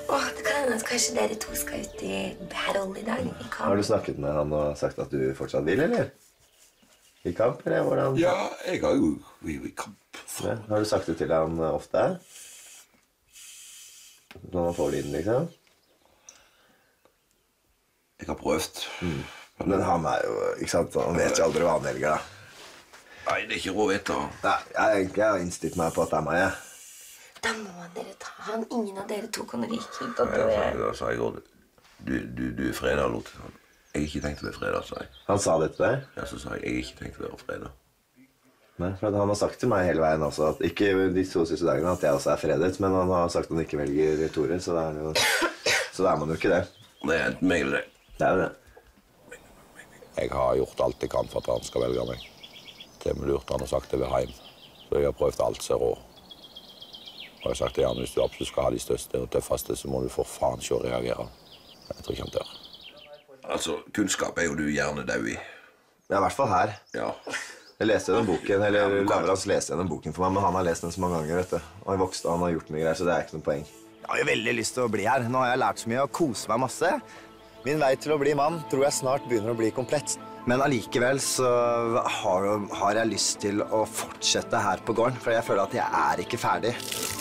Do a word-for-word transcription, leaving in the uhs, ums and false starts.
Åh, det kan hende at kanskje dere to skal ut i battle i dag. I kamp. Har du snakket med han og sagt at du fortsatt vil, eller? I kamp, eller hvordan? Ja, jeg har jo vi er i kamp. Ja, har du sagt det til han ofte? Når han får det inn, liksom? Jeg har prøvd. Mm. Men han er jo, ikke sant, han vet jo aldri hva han velger, da. Nei, det er ikke råd etter. Nei, jeg, jeg har innstilt meg på at det er meg, jeg. Da må dere ta han. Ingen av dere to kan ryke ut. Og Ja, dø. da sa jeg også, du, du, du er fredag, Lot. Jeg har ikke tenkt å være fredag, sa jeg. Han sa det til deg? Ja, så sa jeg, jeg har ikke tenkt å være fredag. Nei, for han har sagt til meg hele veien også, at ikke de to siste dagene at jeg også er fredet, men han har sagt at han ikke velger Tore, så det er jo, så da er man jo ikke det. Det er enten meg eller det. Det er jo det. Jeg har gjort alt jeg kan for at han skal velge meg. Til og med lurt han og sagt det ved heim. Så jeg har prøvd alt som er rå. Og jeg har sagt til han, hvis du absolutt skal ha de største og tøffeste, så må du for faen ikke reagere. Jeg tror ikke han tør. Altså, kunnskap er jo du gjerne død i. Ja, i hvert fall her. Ja. Jeg leste den boken, eller Lavrans leste den boken for meg, men han har lest den så mange ganger, vet du. Og han vokste, han har gjort mye greier, så det er ikke noe poeng. Jeg har jo veldig lyst til å bli her. Nå har jeg lært så mye og koset meg masse. Min vei til å bli mann tror jeg snart begynner å bli komplett. Men allikevel så har, har jeg lyst til å fortsette her på gården, for jeg føler at jeg er ikke ferdig.